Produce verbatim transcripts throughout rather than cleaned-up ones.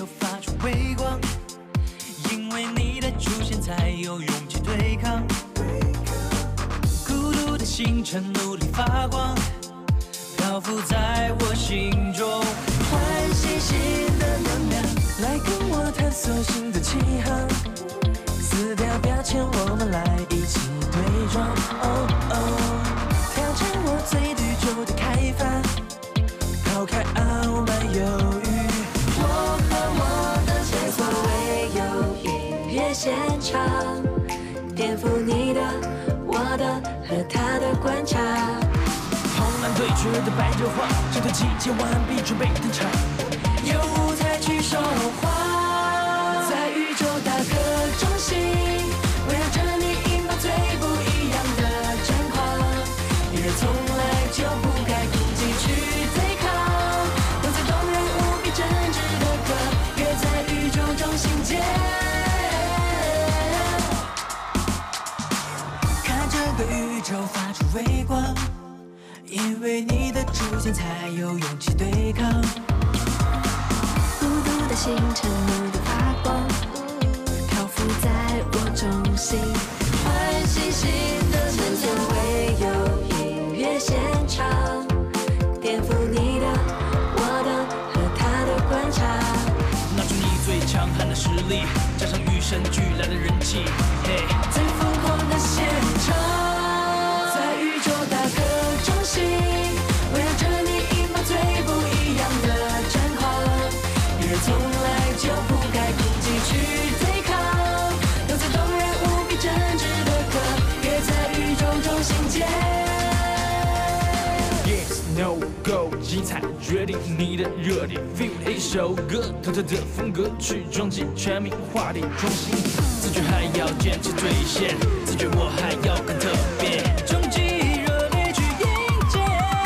宙发出微光，因为你的出现才有勇气对抗。孤独的星辰努力发光，漂浮在我心中，唤醒新的能量，来跟我探索新的起航。撕掉标签，我们来一起对撞。哦哦，挑战我最宇宙的开发，抛开傲慢忧郁。我和我的前所未有音乐现场，颠覆你的、我的和他的观察。红蓝对决的白热化，整个集结完毕，准备登场。有舞台去说话，在宇宙大河中心，围绕着你引爆最不一样的战况。女人从来就不该孤寂去对抗，有最动人无比真挚的歌，乐在宇宙中心间。看整个宇宙发出微光，因为你的出现才有勇气对抗。孤独的星辰努力发光，漂浮在我中心，唤醒新的前所未有音乐现场，颠覆你的、我的和他的观察。拿出你最强悍的实力，加上与生俱来的人气，嘿，最疯狂的现场，在宇宙大河中心，围绕着你引爆最不一样的战况。女人从来就不该孤寂去对抗，有最动人无比真挚的歌，乐在宇宙中心间。Yes No Go， 精彩决定你的热点 ，feel 一首歌，独特的风格去撞击全民话题中心。自觉还要坚持最先，自觉我还要更特别，冲击热烈去迎接。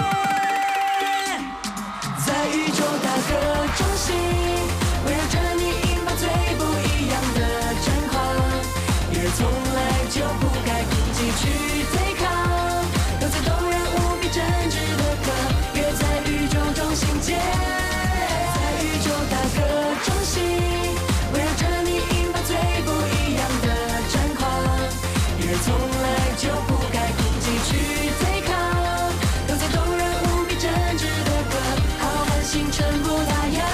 在宇宙大河中心，围绕着你引爆最不一样的战况。女人从来就不该孤寂去对抗，有最动人无比真挚的歌，乐在宇宙中心间。在宇宙大河中心，围绕着你引爆最不一样的战况。女人从来就不该孤寂去对抗，有最动人无比真挚的歌，浩瀚星辰不打烊。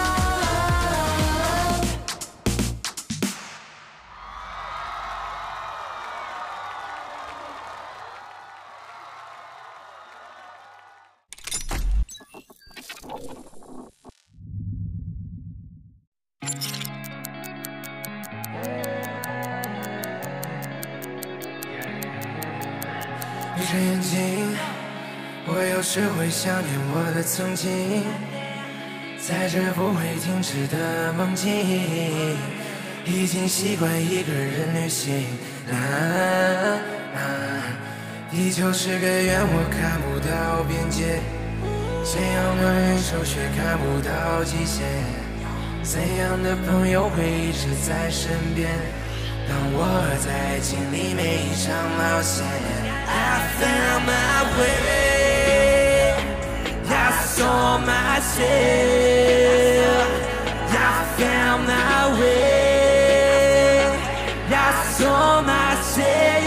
闭着眼睛，我有时会想念我的曾经，在这不会停止的梦境，已经习惯一个人旅行。啊啊，地球是个圆，我看不到边界，怎样的人生却看不到极限，怎样的朋友会一直在身边，当我在经历每一场冒险。I found my way, I saw myself, I found my way, I saw myself。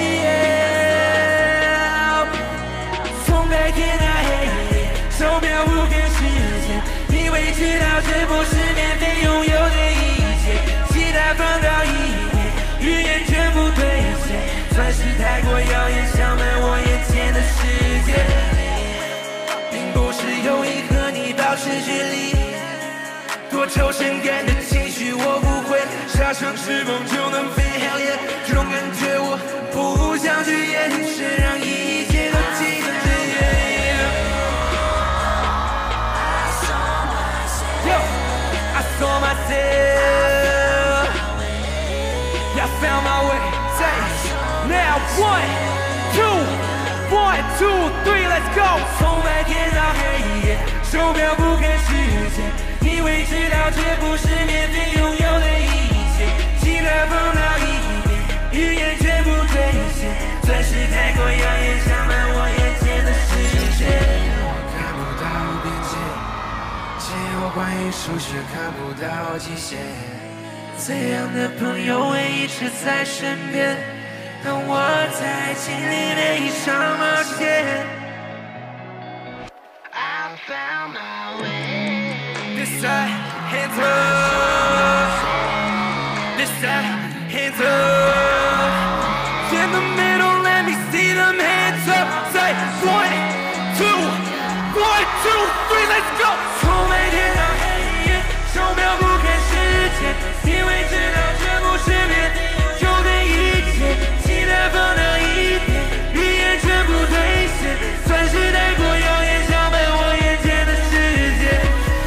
从白天到黑夜，手表不跟时间，你会知道这不是免费拥有的一切，期待放到一边，预言全部兑现，算是太过遥远，想满我眼前的世界，并不是有意和你保持距离，多愁善感的情绪我不会，插上翅膀就能飞。Hell yeah， 这种感觉我不想去掩饰，让一切都停止。Yo, I saw myself, I found my way. Now one, two, one, two, three, let's go。 从白天到黑夜，手表不看时间，你会知道这不是免费拥有的一切，期待放到一边，预言全部兑现，算是太过遥远，想满我眼前的世界。我看不到边界，只有关于数学看不到极限，怎样的朋友会一直在身边？当我在经历每一场冒险。I found my way. This side, hands up. This side, hands up. In the middle, let me see them hands up. Say one, two, one, two, three, let's go. 从每天到黑夜，手表不看时间，因为知道这不是变，就对一切期待放到一边，预言全部兑现，算是太过耀眼，洒满我眼前的世界。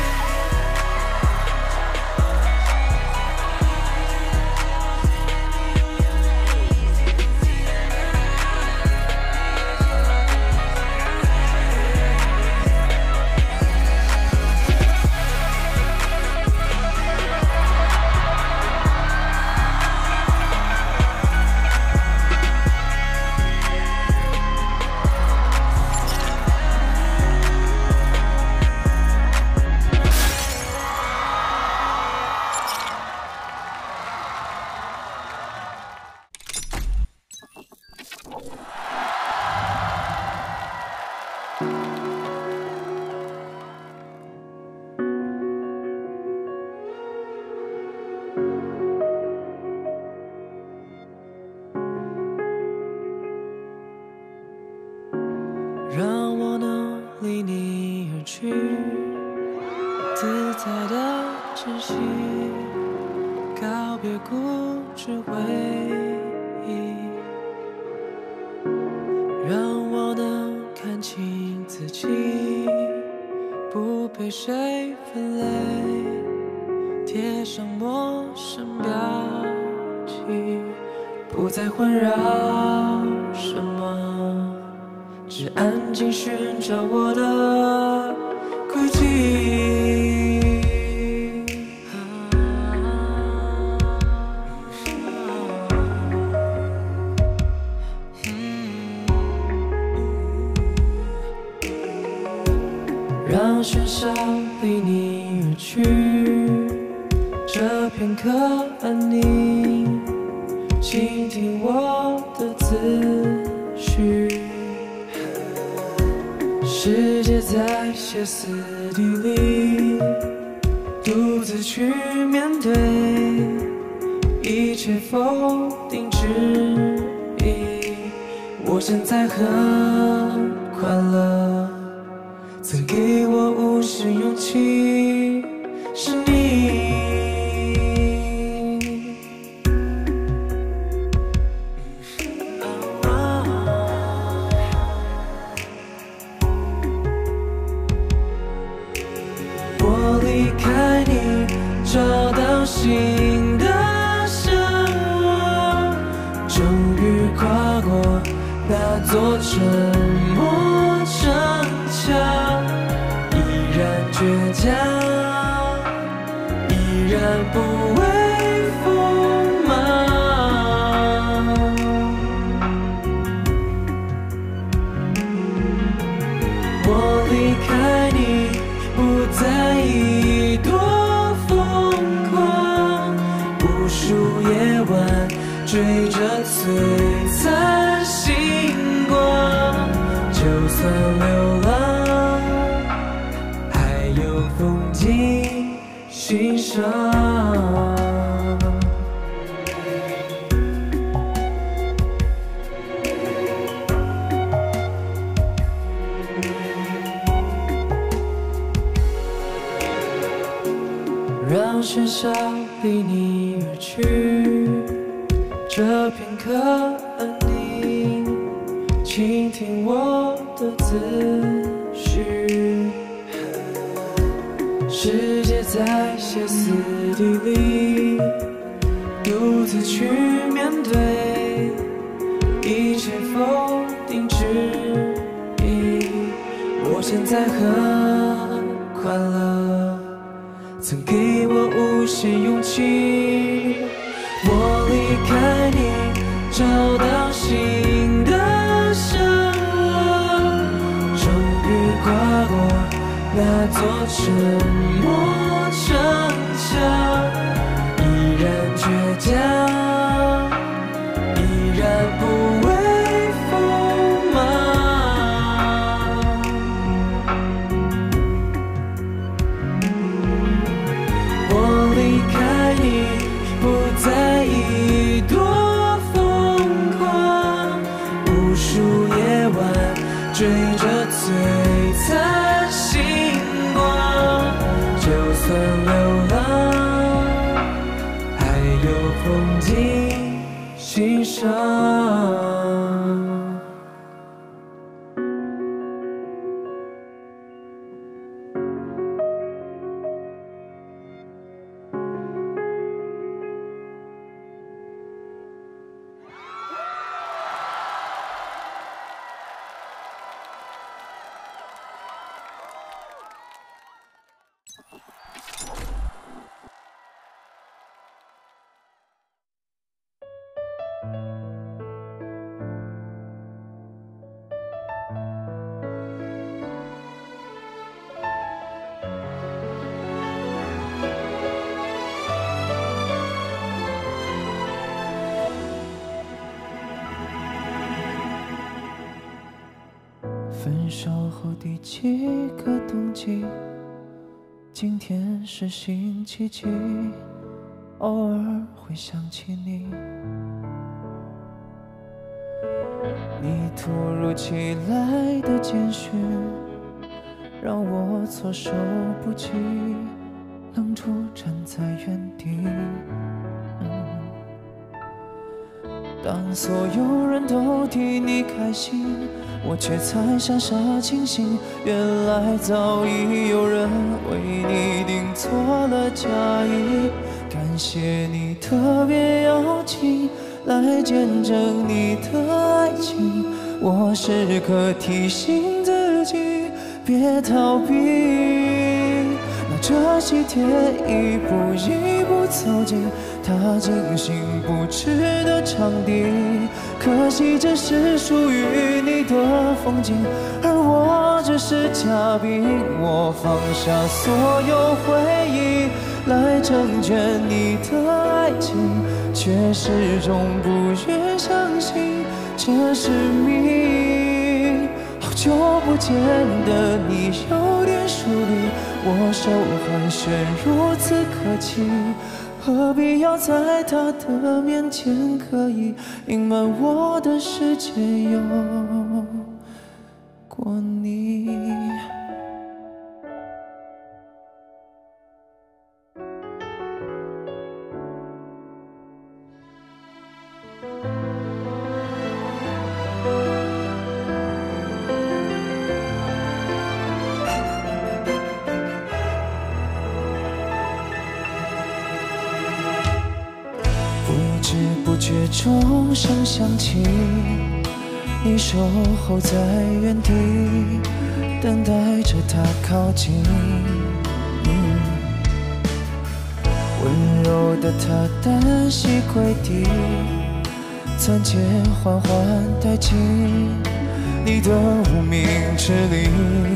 让我能离你而去，自在的珍惜，告别固执回忆。让我能看清自己，不被谁分类，贴上陌生标记，不再环绕什么，只安静寻找我的轨迹。让喧嚣离你而去，这片刻安宁，倾听我的思绪。世界在歇斯底里，独自去面对，一切否定质疑。我现在很快乐，曾给我无限勇气，是你。我离开你，找到新的生活，终于跨过那座沉默城墙，依然倔强，依然不畏锋芒。我离开你，不在意多疯狂，无数夜晚追着璀璨星光，就算流浪，还有风景欣赏。让喧嚣离你而去，这片刻安宁，倾听我的思绪。世界在歇斯底里，独自去面对，一切否定质疑。我现在很快乐，曾给我无限勇气。我离开你，找到新的生活，终于跨过那座沉默城墙，依然倔强，依然不畏锋芒。我离开你，不在意多疯狂，无数夜晚追着璀璨星光，就算流浪，还有风景欣赏。分手后第几个冬季？今天是星期几？偶尔会想起你。你突如其来的简讯，让我措手不及，愣住站在原地。当所有人都替你开心，我却才傻傻清醒，原来早已有人为你订做了嫁衣。感谢你特别邀请来见证你的爱情，我时刻提醒自己别逃避。拿着喜帖一步一步走进他精心布置的场地，可惜这是属于你的风景，而我只是嘉宾。我放下所有回忆来成全你的爱情，却始终不愿相信这是命。好久不见的你有点疏离，我手寒暄如此客气，何必要在他的面前刻意隐瞒我的世界有过你？不知不觉钟声响起，你守候在原地，等待着他靠近。嗯、温柔的他单膝跪地，钻戒缓缓戴进你的无名指里。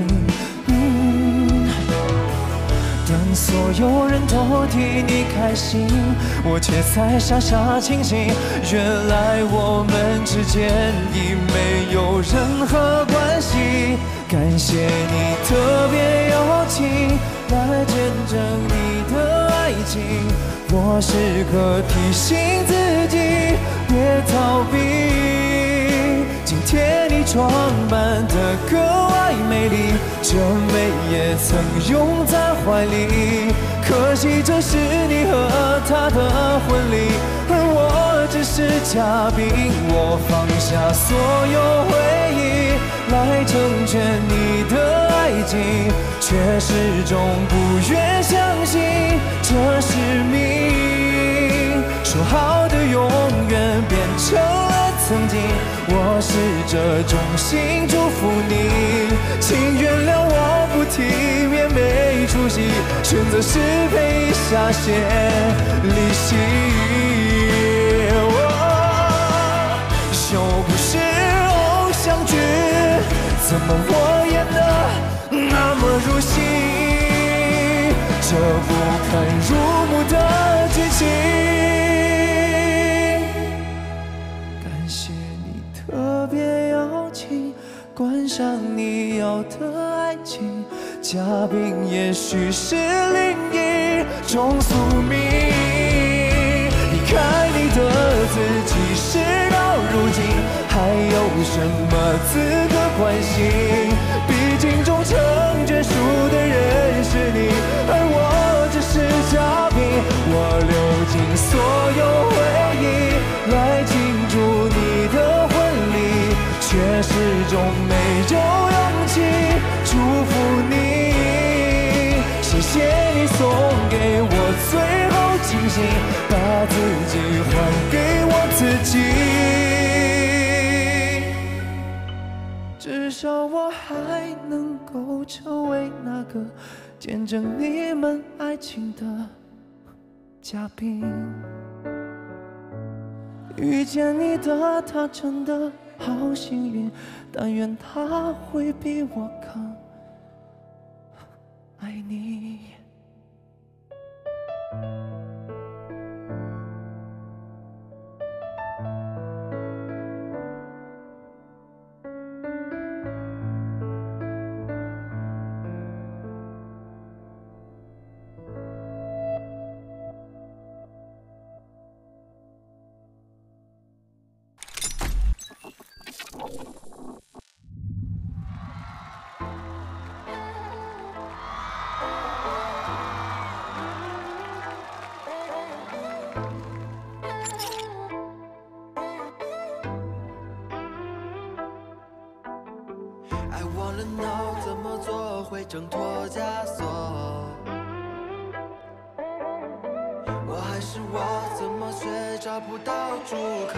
当所有人都替你开心，我却才傻傻清醒，原来我们之间已没有任何关系。感谢你特别邀请来见证你的爱情，我时刻提醒自己别逃避。今天你装扮得格外美丽，这美也曾拥在怀里，可惜这是你和他的婚礼，而我只是嘉宾。我放下所有回忆来成全你的爱情，却始终不愿相信这是命。说好的永远变成了曾经，我试着衷心祝福你，请原谅我不体面没出息，选择失陪下线利息。又不是偶像剧，怎么我演的那么入戏，这不堪入目的剧情。感谢你特别邀请，观赏你要的爱情，嘉宾也许是另一种宿命。离开你的自己，事到如今还有什么资格关心？毕竟终成眷属的人是你，而我只是嘉宾。我流尽所有回忆来庆祝你的婚礼，却始终没有勇气祝福你。谢谢你送给我最后惊喜，把自己还给我自己。至少我还能够成为那个见证你们爱情的嘉宾。遇见你的他真的好幸运，但愿他会比我更爱你。 I wanna know 怎么做会挣脱枷锁，我还是我，怎么却找不到出口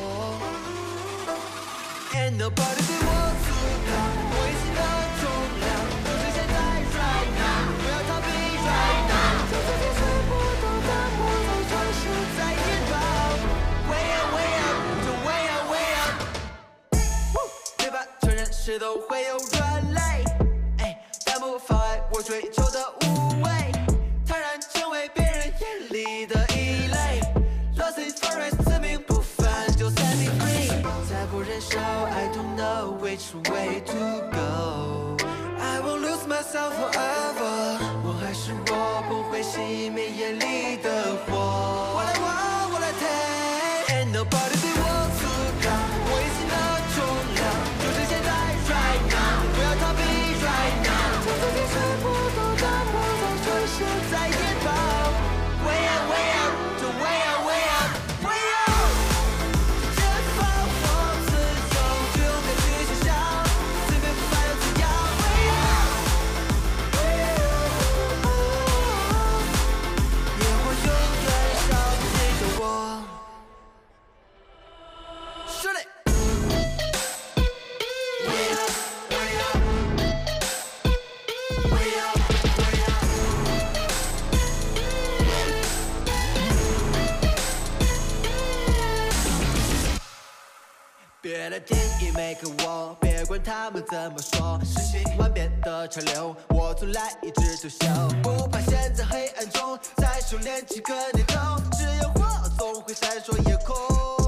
？Ain't nobody 对我阻抗，我已经的重量，就是现在 right now， 不要逃避 right now， 就自己吹不动的木头装饰在眼旁 ，way up way up， 就 way up way up， 对吧？承认谁都会有软肋，哎，但不妨碍我追求的无畏，坦然成为别人眼里的异类。Lost it for us， 自命不凡就 set me free， 再不忍受 I don't know which way to go， I won't lose myself forever， 我还是我，不会熄灭眼里的火。我来玩，我来 take，Ain't nobody 对我阻抗，我已经的重量，就是现在 right now， 不要逃避 right now， 就自己吹不动的木头装饰在眼旁 ，way up way up， 就 way up way up。way up， 解放我自由，就勇敢去想象，随便不烦又怎样 ？way up， 野火永远烧不着我。Shoot it！ way up way up way up way up。别来定义每个我，别管他们怎么说。瞬息万变的潮流，我从来一直优秀，不怕陷在黑暗中，再修炼几个念头，只有火总会闪烁夜空。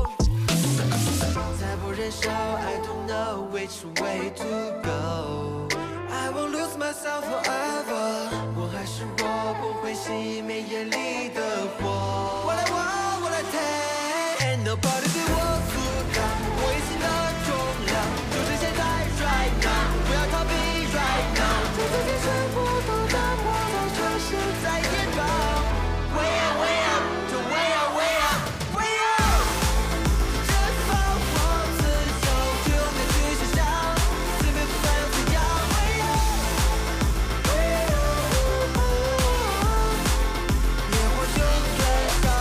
再不忍受 I don't know which way to go， I won't lose myself forever， 我还是我，不会熄灭眼里的火。我来玩，我来 take，Ain't nobody 对我阻抗，我已经的重量，就是现在 right now， 不要逃避 right now， 就自己吹不动的木头装饰在眼旁 ，way up way up， 就 way up way up。way up， 解放我自由，就勇敢去想象，随便不烦又怎样 ？way up， 野火永远烧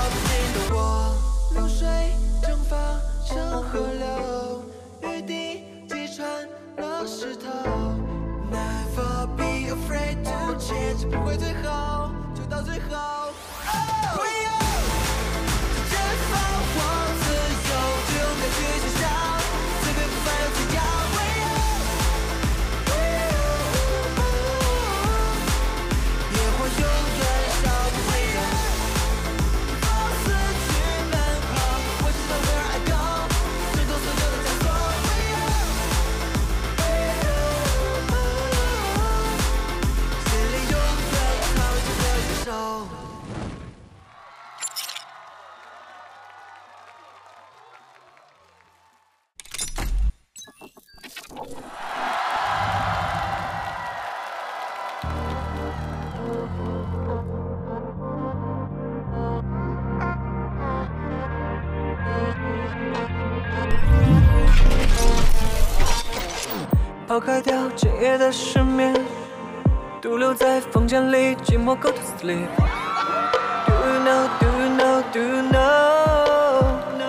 抛开掉今夜的失眠，独留在房间里寂寞 go to sleep。 Do you know, do you know, do you know？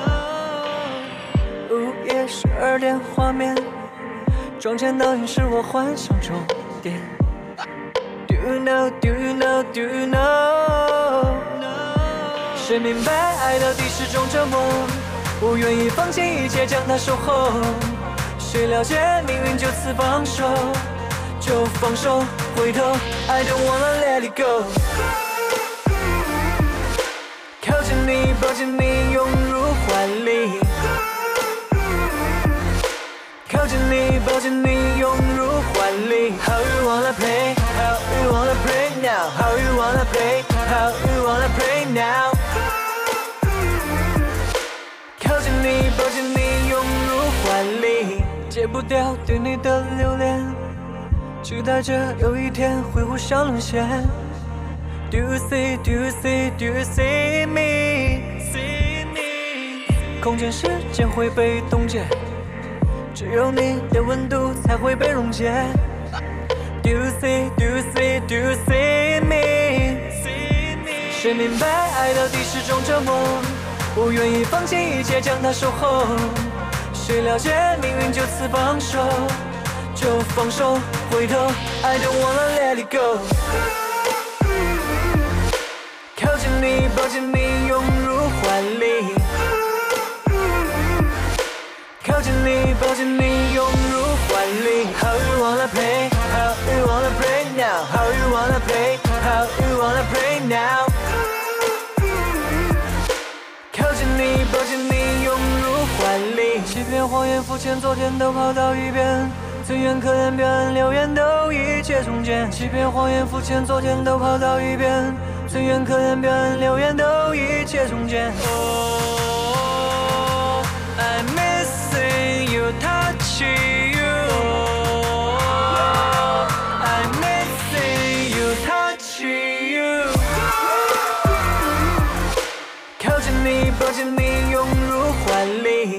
午夜十二点画面，撞见倒影是我幻想终点。 Do you know, do you know, do you know？ 谁明白爱到底是种折磨，我愿意放弃一切将它守候。谁了解命运就此放手，就放手，回头 I don't wanna let it go。 靠近你，抱紧你，拥入怀里。靠近你，抱紧你，拥入怀里。 How you wanna play? How you wanna play now? How you wanna play? How you wanna play now? 靠近你，抱紧你，拥入怀里。戒不掉对你的留恋，期待着有一天会互相沦陷。 Do you see, do you see, do you see me? See me？ 空间时间会被冻结，只有你的温度才会被溶解。 Do you see, do you see, do you see me? See me？ 谁明白爱到底是种折磨，我愿意放弃一切将它守候。谁了解命运就此放手，就放手，回头 I don't wanna let it go。 靠近你，抱紧你，拥入怀里。靠近你，抱紧你，拥入怀里。 How you wanna play? How you wanna play now? How you wanna play? How you wanna play now? 靠近你，抱紧你，拥入怀里。欺骗、谎言、肤浅，昨天都跑到一边。尊严、可怜、表演、流言都一切从简。欺骗、谎言、肤浅，昨天都跑到一边。尊严、可怜、表演、流言都一切从简。Oh, I'm missing you, touching you. Oh, I'm missing you, touching you. 靠近你，抱紧你，拥入怀里。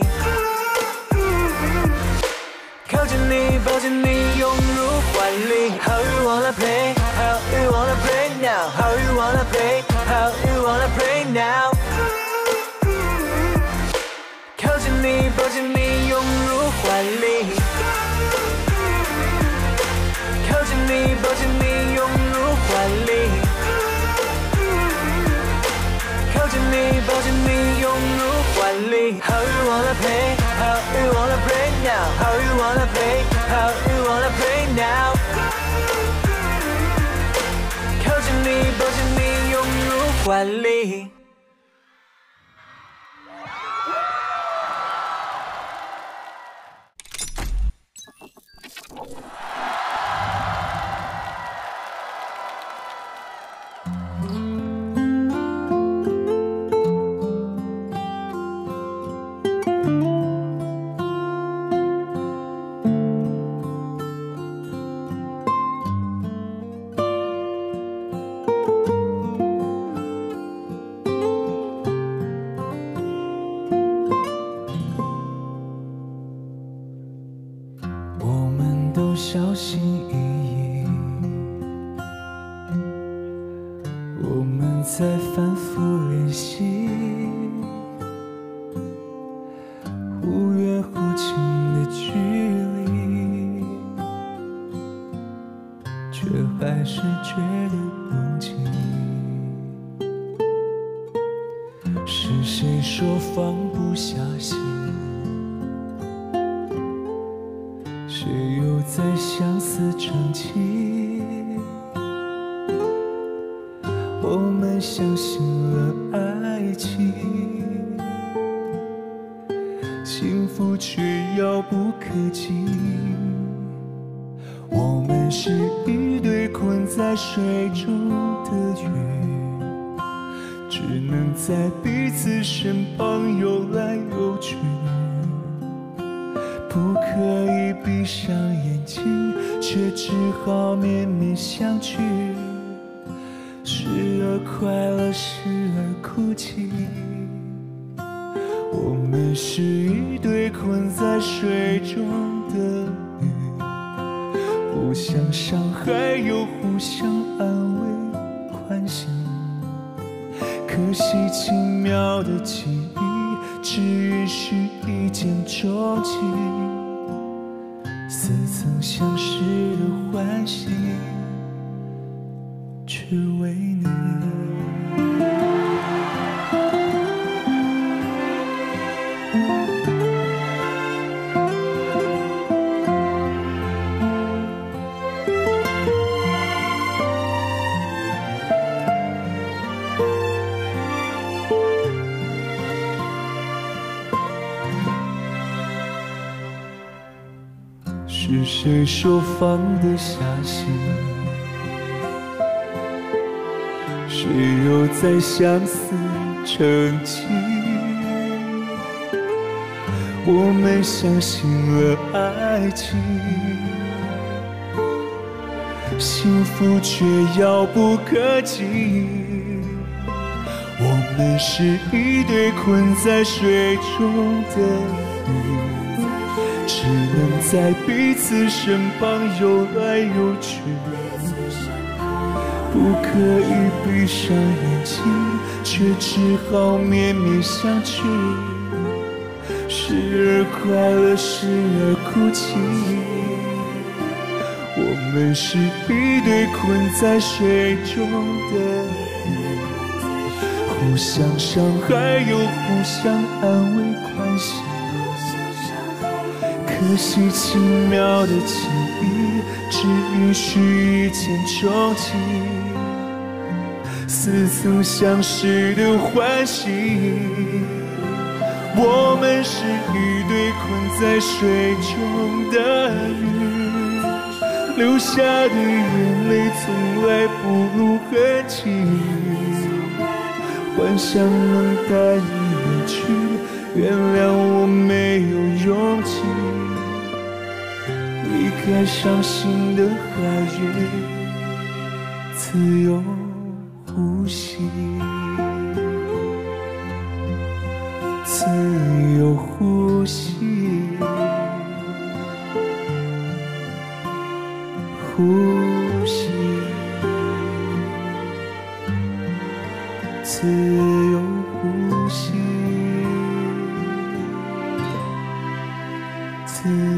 靠近你，抱紧你，拥入怀里。 How you wanna play? How you wanna play now? How you wanna play? How you wanna play now? 靠近你，抱紧你，拥入怀里。靠近你，抱紧你，拥入怀里。靠近你，抱紧你，拥入怀里。 How you wanna play? How you wanna play now? How you wanna play? How you wanna play now? 靠近你，抱紧你，拥入怀里。小心翼翼，我们在反复练习，忽远忽近的距离，却还是觉得不经意。是谁说放不下心？谁又在相思成疾？我们相信了爱情，幸福却遥不可及。我们是一对困在水中的鱼，只能在彼此身旁游来游去。不可以闭上眼睛，却只好面面相觑，时而快乐，时而哭泣。我们是一对困在水中的鱼， 互相伤害又互相安慰宽心。可惜奇妙的记忆只允许一见钟情，似曾相识的欢喜，只为你。是谁手放得下心？谁又在相思成疾？我们相信了爱情，幸福却遥不可及。我们是一对困在水中的鱼，只能在彼此身旁游来游去，不可以闭上眼睛，却只好面面相觑。时而快乐，时而哭泣。我们是一对困在水中的鱼，互相伤害又互相安慰宽心。可惜奇妙的记忆只允许一见钟情，似曾相识的欢喜。我们是一对困在水中的鱼，流下的眼泪从来不露痕迹。幻想能带你远去，原谅我没有勇气离开伤心的海域，自由呼吸，自由呼吸，呼吸，自由呼吸，自由。